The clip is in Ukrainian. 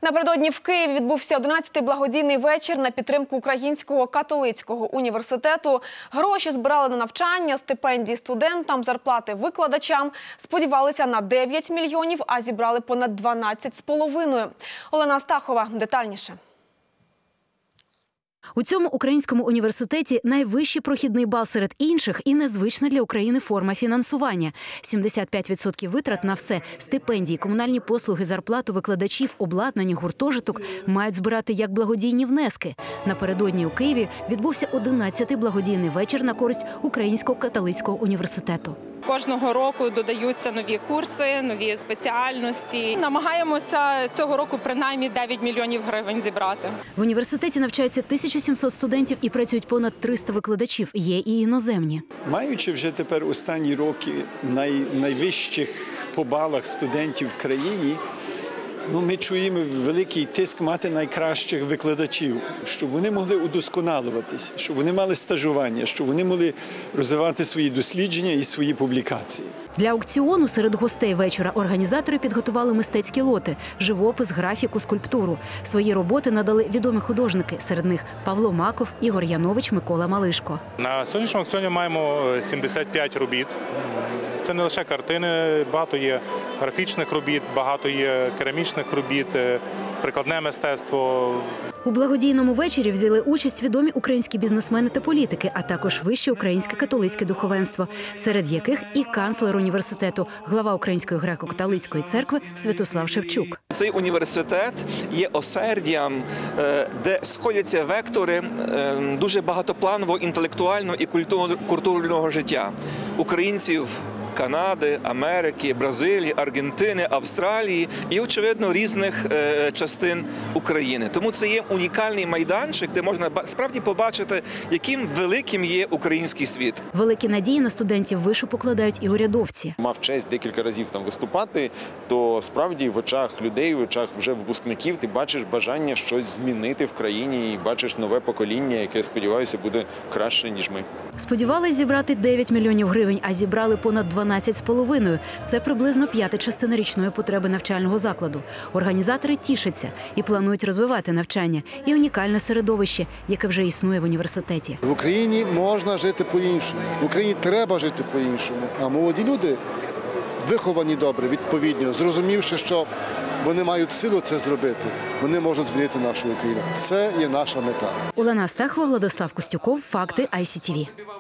Напередодні в Києві відбувся 11-й благодійний вечір на підтримку Українського католицького університету. Гроші збирали на навчання, стипендії студентам, зарплати викладачам. Сподівалися на 9 мільйонів, а зібрали понад 12,5. Олена Астахова детальніше. У цьому українському університеті найвищий прохідний бал серед інших і незвична для України форма фінансування. 75% витрат на все – стипендії, комунальні послуги, зарплату викладачів, обладнання, гуртожиток – мають збирати як благодійні внески. Напередодні у Києві відбувся 11-й благодійний вечір на користь Українського католицького університету. Кожного року додаються нові курси, нові спеціальності. Намагаємося цього року принаймні 9 мільйонів гривень зібрати. В університеті навчаються 1700 студентів і працюють понад 300 викладачів. Є і іноземні. Маючи вже тепер останні роки найвищих по балах студентів в країні, ми чуємо великий тиск мати найкращих викладачів, щоб вони могли удосконалюватися, щоб вони мали стажування, щоб вони могли розвивати свої дослідження і свої публікації. Для аукціону серед гостей вечора організатори підготували мистецькі лоти – живопис, графіку, скульптуру. Свої роботи надали відомі художники, серед них Павло Маков, Ігор Янович, Микола Малишко. На сьогоднішньому аукціоні маємо 75 робіт. Це не лише картини, багато є графічних робіт, багато є керамічних робіт, прикладне мистецтво. У благодійному вечорі взяли участь відомі українські бізнесмени та політики, а також вище українське католицьке духовенство, серед яких і канцлер університету, глава Української греко-католицької церкви Святослав Шевчук. Цей університет є осердям, де сходяться вектори дуже багатопланового інтелектуального і культурного життя українців Канади, Америки, Бразилії, Аргентини, Австралії і, очевидно, різних частин України. Тому це є унікальний майданчик, де можна справді побачити, яким великим є український світ. Великі надії на студентів вишу покладають і урядовці. Мав честь декілька разів там виступати, то справді в очах людей, в очах вже випускників ти бачиш бажання щось змінити в країні і бачиш нове покоління, яке, сподіваюся, буде краще, ніж ми. Сподівались зібрати 9 мільйонів гривень, а зібрали понад 12,5. Це приблизно 1/5 частина річної потреби навчального закладу. Організатори тішаться і планують розвивати навчання і унікальне середовище, яке вже існує в університеті. В Україні можна жити по-іншому, в Україні треба жити по-іншому. А молоді люди, виховані добре, відповідно, зрозумівши, що вони мають силу це зробити, вони можуть змінити нашу Україну. Це є наша мета. Олена Астахова, Владислав Костюков, Факти ICTV.